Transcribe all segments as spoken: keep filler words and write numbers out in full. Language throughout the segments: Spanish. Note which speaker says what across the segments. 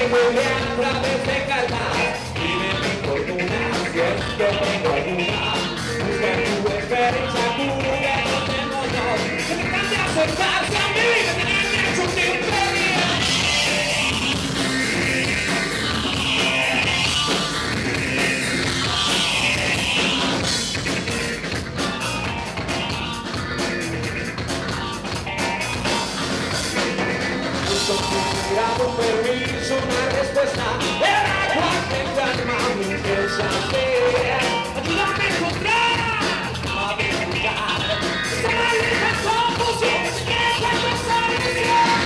Speaker 1: vuelve a través de calmas. Dime mi fortuna, si es que tengo alguna. Busca tu experiencia, cura que no tengo yo. Que me encanta acercarse a mí, que tenerme hecho un imperio. Un permiso, una respuesta, era cuando calma mi intensidad. Ayúdame a encontrar, a buscar, esa maldita confusión que se queda en nuestra visión.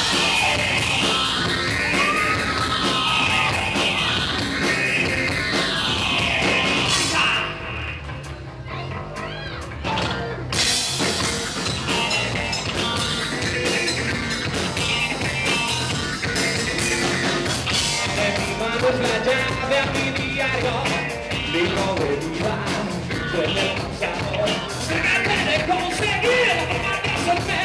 Speaker 1: Es la llave a mi diario, libro de vida, sueño pasado. Trate de conseguir la forma de hacerme